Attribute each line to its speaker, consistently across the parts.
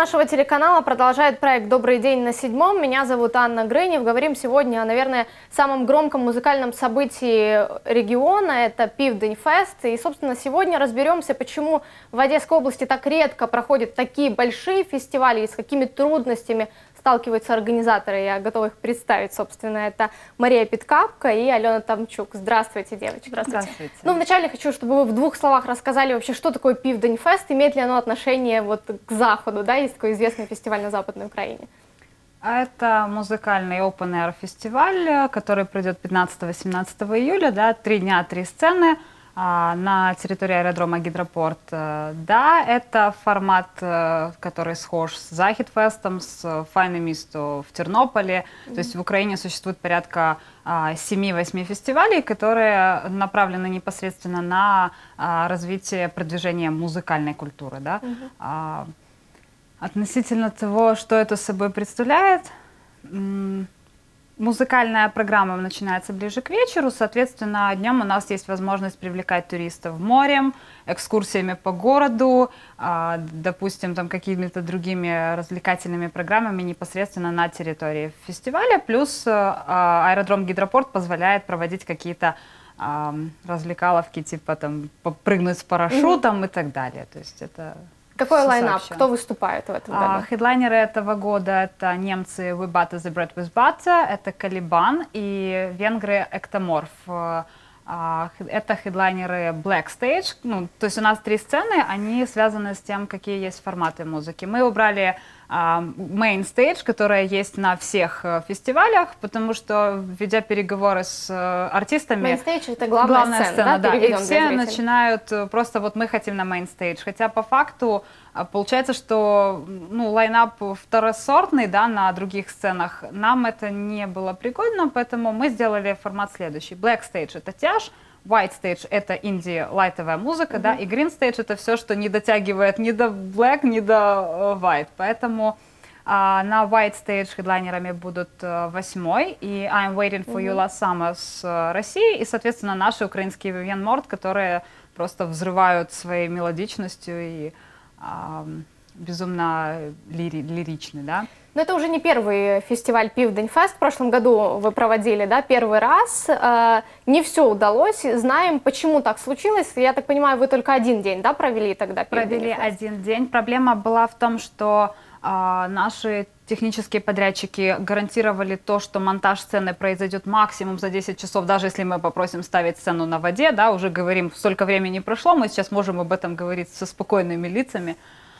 Speaker 1: нашего телеканала продолжает проект «Добрый день» на Седьмом. Меня зовут Анна Грынев. Говорим сегодня о, наверное, самом громком музыкальном событии региона. Это Південь-фест. И, собственно, сегодня разберемся, почему в Одесской области так редко проходят такие большие фестивали и с какими трудностями сталкиваются организаторы. Я готова их представить, собственно. Это Мария Питкапко и Алена Тамчук. Здравствуйте, девочки.
Speaker 2: Здравствуйте.
Speaker 1: Ну, вначале хочу, чтобы вы в двух словах рассказали вообще, что такое Південь-фест, имеет ли оно отношение вот к Заходу, да, есть такой известный фестиваль на Западной Украине.
Speaker 2: Это музыкальный open-air фестиваль, который пройдет 15-17 июля, да, 3 дня, 3 сцены на территории аэродрома Гидропорт. Да, это формат, который схож с Західфестом, с Файне місто в Тернополе. То есть в Украине существует порядка 7-8 фестивалей, которые направлены непосредственно на развитие, продвижение музыкальной культуры. Да? Относительно того, что это собой представляет, музыкальная программа начинается ближе к вечеру, соответственно, днем у нас есть возможность привлекать туристов морем, экскурсиями по городу, допустим, там какими-то другими развлекательными программами непосредственно на территории фестиваля, плюс аэродром Гидропорт позволяет проводить какие-то развлекаловки, типа там попрыгнуть с парашютом и так далее. То есть это...
Speaker 1: Какой лайнап? Кто выступает в этом году?
Speaker 2: Хедлайнеры этого года — это немцы We Butter the Bread with Butter, это Калибан и венгры Эктоморф. Это хедлайнеры Black Stage. Ну, то есть у нас 3 сцены, они связаны с тем, какие есть форматы музыки. Мы убрали Main Stage, которая есть на всех фестивалях, потому что, ведя переговоры с артистами...
Speaker 1: Main Stage — это главная сцена,
Speaker 2: да, и все начинают просто вот мы хотим на Main Stage. Хотя по факту получается, что лайнап второсортный, да, на других сценах. Нам это не было пригодно, поэтому мы сделали формат следующий. Black Stage — это тяж, White Stage — это инди-лайтовая музыка, да, и Green Stage — это все, что не дотягивает ни до Black, ни до White. Поэтому на White Stage хедлайнерами будут 8-й и I'm Waiting for You Last Summer с России, и, соответственно, наши украинские Vivienne Mort, которые просто взрывают своей мелодичностью и безумно лиричны, да.
Speaker 1: Но это уже не первый фестиваль Південь-фест. В прошлом году вы проводили, да, первый раз. Не все удалось. Знаем, почему так случилось. Я так понимаю, вы только один день, да, провели тогда Південь-фест?
Speaker 2: Провели один день. Проблема была в том, что наши технические подрядчики гарантировали то, что монтаж сцены произойдет максимум за 10 часов, даже если мы попросим ставить сцену на воде, да, уже говорим, столько времени прошло, мы сейчас можем об этом говорить со спокойными лицами.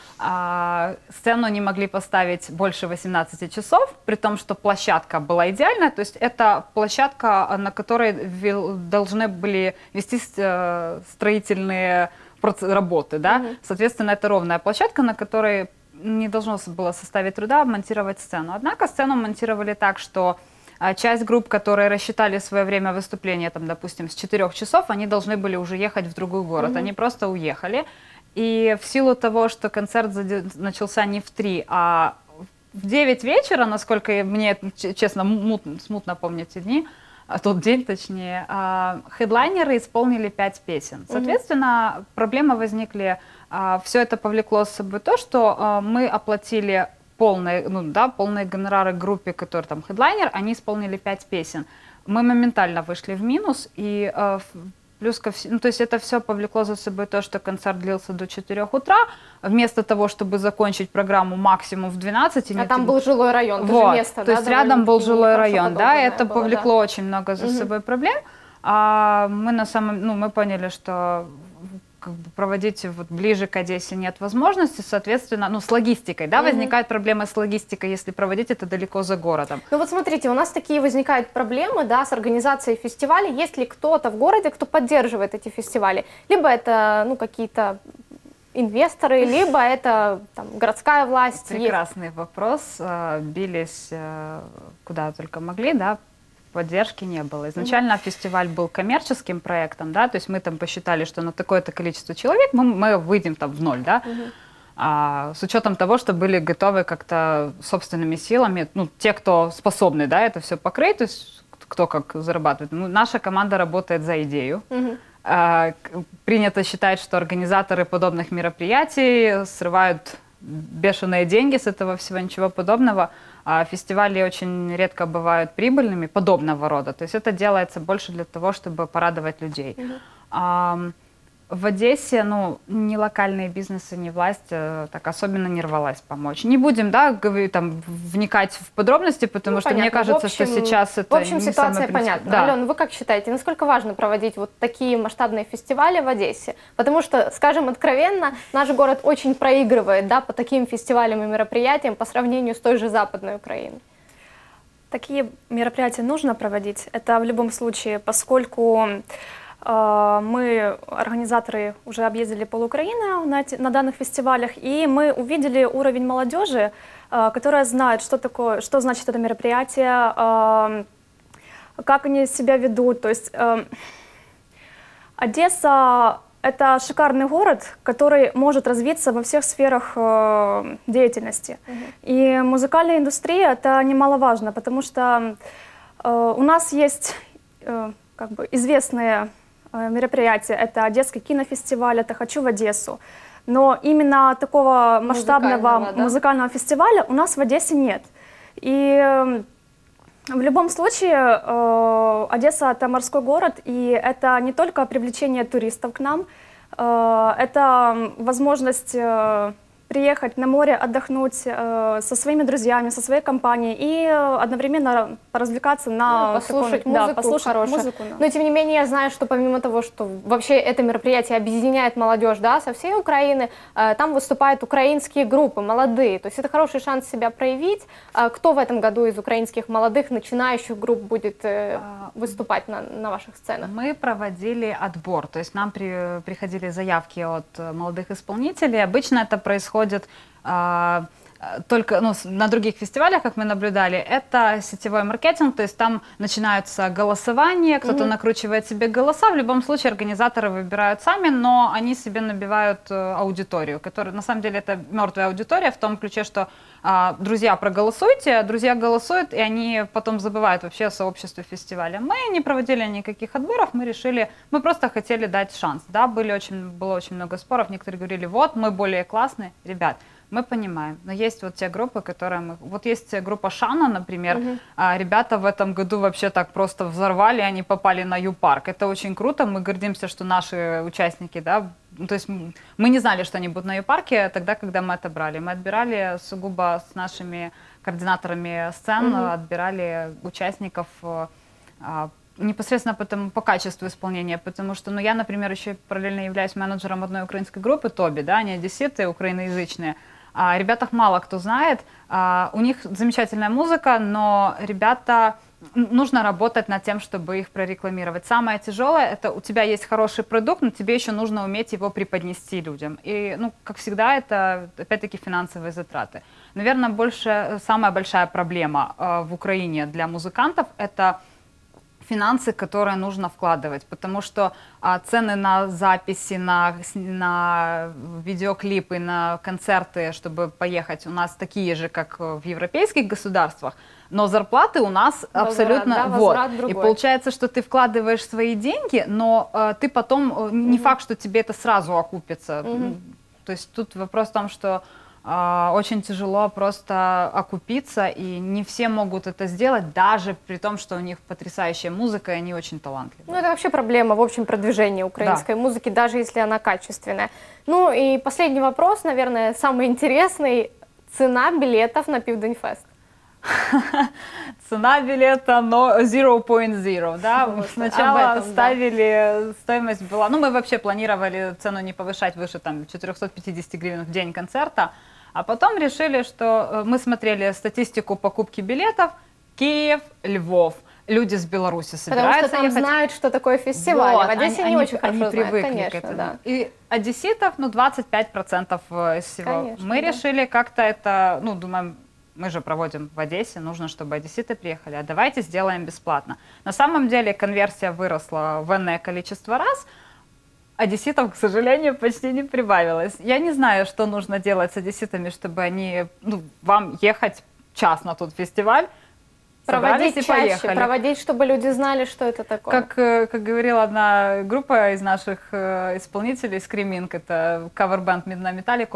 Speaker 2: Сцену не могли поставить больше 18 часов, при том, что площадка была идеальная, то есть это площадка, на которой должны были вестись строительные работы, да, соответственно, это ровная площадка, на которой не должно было составить труда монтировать сцену. Однако сцену монтировали так, что часть групп, которые рассчитали свое время выступления, там, допустим, с 4 часов, они должны были уже ехать в другой город, они просто уехали. И в силу того, что концерт начался не в 3, а в 9 вечера, насколько мне, честно, смутно помню эти дни, тот день точнее, хедлайнеры исполнили 5 песен. Соответственно, проблемы возникли, все это повлекло с собой то, что мы оплатили полные гонорары группе, которая там хедлайнер, они исполнили 5 песен. Мы моментально вышли в минус, и плюс ко всему, то есть это все повлекло за собой то, что концерт длился до 4 утра, вместо того, чтобы закончить программу максимум в 12.
Speaker 1: А там был жилой район,
Speaker 2: вот,
Speaker 1: тоже место,
Speaker 2: то есть рядом был жилой район, да, это повлекло очень много за собой проблем. Мы поняли, что как бы проводить вот ближе к Одессе нет возможности, соответственно, с логистикой, да, возникают проблемы с логистикой, если проводить это далеко за городом.
Speaker 1: Ну вот смотрите, у нас такие возникают проблемы, да, с организацией фестивалей. Есть ли кто-то в городе, кто поддерживает эти фестивали? Либо это, какие-то инвесторы, либо это там городская власть?
Speaker 2: Прекрасный вопрос. Бились куда только могли, да. Поддержки не было. Изначально фестиваль был коммерческим проектом, да, то есть мы там посчитали, что на такое-то количество человек мы выйдем там в ноль, да, с учетом того, что были готовы как-то собственными силами, те, кто способны, да, это все покрыть, то есть кто как зарабатывает. Наша команда работает за идею. Принято считать, что организаторы подобных мероприятий срывают бешеные деньги с этого всего, ничего подобного. А фестивали очень редко бывают прибыльными, подобного рода. То есть это делается больше для того, чтобы порадовать людей. В Одессе, ну, ни локальные бизнесы, ни власть так особенно не рвалась помочь. Не будем, да, там, вникать в подробности, потому что мне кажется, что сейчас это
Speaker 1: в общем,
Speaker 2: не
Speaker 1: ситуация
Speaker 2: самое
Speaker 1: понятна.
Speaker 2: Да.
Speaker 1: Алена, вы как считаете, насколько важно проводить вот такие масштабные фестивали в Одессе? Потому что, скажем откровенно, наш город очень проигрывает, да, по таким фестивалям и мероприятиям по сравнению с той же Западной Украиной.
Speaker 3: Такие мероприятия нужно проводить. Это в любом случае, поскольку мы, организаторы, уже объездили пол-Украины на данных фестивалях, и мы увидели уровень молодежи, которая знает, что такое, что значит это мероприятие, как они себя ведут. То есть Одесса — это шикарный город, который может развиться во всех сферах деятельности. И музыкальная индустрия — это немаловажно, потому что у нас есть как бы известные мероприятия. Это Одесский кинофестиваль, это «Хочу в Одессу». Но именно такого масштабного музыкального фестиваля у нас в Одессе нет. И в любом случае Одесса — это морской город, и это не только привлечение туристов к нам, это возможность приехать на море, отдохнуть со своими друзьями, со своей компанией и одновременно поразвлекаться на
Speaker 1: послушать музыку,
Speaker 3: да, послушать
Speaker 1: хорошую.
Speaker 3: музыку. Да.
Speaker 1: Но тем не менее я знаю, что помимо того, что вообще это мероприятие объединяет молодежь, да, со всей Украины, там выступают украинские группы, молодые. То есть это хороший шанс себя проявить. Кто в этом году из украинских молодых начинающих групп будет выступать на ваших сценах?
Speaker 2: Мы проводили отбор, то есть нам приходили заявки от молодых исполнителей. Обычно это происходит только на других фестивалях, как мы наблюдали, это сетевой маркетинг, то есть там начинаются голосования, кто-то накручивает себе голоса, в любом случае организаторы выбирают сами, но они себе набивают аудиторию, которая на самом деле это мертвая аудитория в том ключе, что друзья, проголосуйте, друзья голосуют, и они потом забывают вообще о сообществе фестиваля. Мы не проводили никаких отборов, мы просто хотели дать шанс, да, было очень много споров, некоторые говорили, вот, мы более классные, ребят, мы понимаем, но есть вот те группы, вот есть группа Шана, например, ребята в этом году вообще так просто взорвали, они попали на Ю-парк, это очень круто, мы гордимся, что наши участники, да, то есть мы не знали, что они будут на Ю-парке тогда, когда мы отобрали, мы отбирали сугубо с нашими координаторами сцен, отбирали участников непосредственно по качеству исполнения, потому что, я, например, еще параллельно являюсь менеджером одной украинской группы, Тоби, да, они одесситы, украиноязычные. О ребятах мало кто знает, у них замечательная музыка, но ребята, нужно работать над тем, чтобы их прорекламировать. Самое тяжелое, это у тебя есть хороший продукт, но тебе еще нужно уметь его преподнести людям. И, как всегда, это, опять-таки, финансовые затраты. Наверное, самая большая проблема в Украине для музыкантов – это финансы, которые нужно вкладывать, потому что цены на записи, на видеоклипы, на концерты, чтобы поехать, у нас такие же, как в европейских государствах, но зарплаты у нас абсолютно...
Speaker 1: Возврат другой.
Speaker 2: И получается, что ты вкладываешь свои деньги, но ты потом, не факт, что тебе это сразу окупится. То есть тут вопрос в том, что очень тяжело просто окупиться, и не все могут это сделать, даже при том, что у них потрясающая музыка, и они очень талантливые.
Speaker 1: Это вообще проблема в общем продвижении украинской музыки, даже если она качественная. И последний вопрос, наверное, самый интересный. Цена билетов на Південьфест.
Speaker 2: Цена билета 0.0, да, сначала ставили, стоимость была, мы вообще планировали цену не повышать выше 450 гривен в день концерта, а потом решили, что мы смотрели статистику покупки билетов, Киев, Львов, люди с Беларуси собираются
Speaker 1: Потому что там знают, что такое фестиваль, в Одессе не очень хорошо знают,
Speaker 2: привыкли
Speaker 1: конечно,
Speaker 2: к этому.
Speaker 1: да.
Speaker 2: И одесситов, 25% из всего.
Speaker 1: Конечно,
Speaker 2: мы решили как-то это, думаем, мы же проводим в Одессе, нужно, чтобы одесситы приехали, а давайте сделаем бесплатно. На самом деле конверсия выросла в энное количество раз, одесситов, к сожалению, почти не прибавилось. Я не знаю, что нужно делать с одесситами, чтобы они, вам ехать час на тот фестиваль,
Speaker 1: проводить
Speaker 2: и
Speaker 1: чаще,
Speaker 2: поехали.
Speaker 1: проводить, чтобы люди знали, что это такое.
Speaker 2: Как говорила одна группа из наших исполнителей, Screaming, это кавер-бенд на Металлику,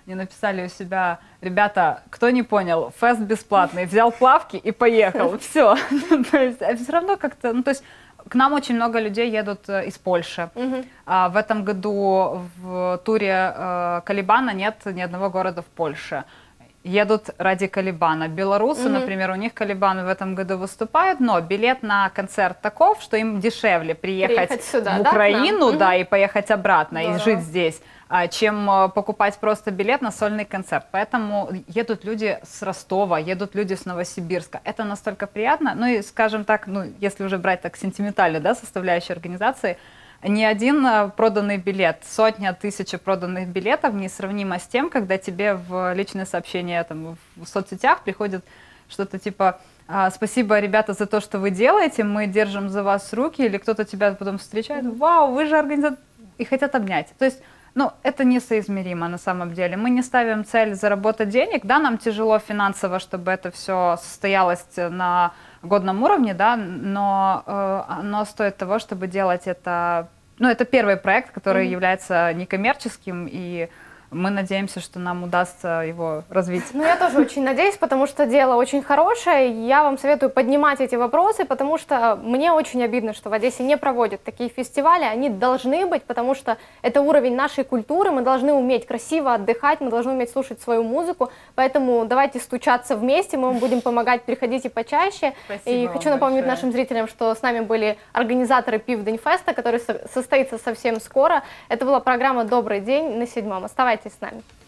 Speaker 2: они написали у себя: ребята, кто не понял, фест бесплатный, взял плавки и поехал, все. Все равно как-то, ну то есть к нам очень много людей едут из Польши. В этом году в туре Калибана нет ни одного города в Польше. Едут ради Калибана. Белорусы, например, у них Калибан в этом году выступают, но билет на концерт таков, что им дешевле приехать
Speaker 1: сюда,
Speaker 2: в Украину, да, и поехать обратно,
Speaker 1: Здорово.
Speaker 2: и жить здесь, чем покупать просто билет на сольный концерт. Поэтому едут люди с Ростова, едут люди с Новосибирска. Это настолько приятно. Ну и, скажем так, ну, если уже брать так сентиментально, да, составляющую организации, ни один проданный билет, сотня, тысяча проданных билетов несравнимо с тем, когда тебе в личные сообщения там, в соцсетях приходит что-то типа: спасибо, ребята, за то, что вы делаете, мы держим за вас руки, или кто-то тебя потом встречает: вау, вы же организатор, и хотят обнять. То есть, ну, это несоизмеримо на самом деле. Мы не ставим цель заработать денег, да, нам тяжело финансово, чтобы это все состоялось на годном уровне, да, но оно стоит того, чтобы делать это. Ну, это первый проект, который является некоммерческим, и мы надеемся, что нам удастся его развить.
Speaker 1: Ну, я тоже очень надеюсь, потому что дело очень хорошее. Я вам советую поднимать эти вопросы, потому что мне очень обидно, что в Одессе не проводят такие фестивали. Они должны быть, потому что это уровень нашей культуры. Мы должны уметь красиво отдыхать, мы должны уметь слушать свою музыку. Поэтому давайте стучаться вместе, мы вам будем помогать, приходите почаще.
Speaker 2: Спасибо
Speaker 1: И
Speaker 2: вам
Speaker 1: хочу напомнить
Speaker 2: большое
Speaker 1: нашим зрителям, что с нами были организаторы Пивдень-феста, который состоится совсем скоро. Это была программа «Добрый день» на 7. Оставайтесь с нами.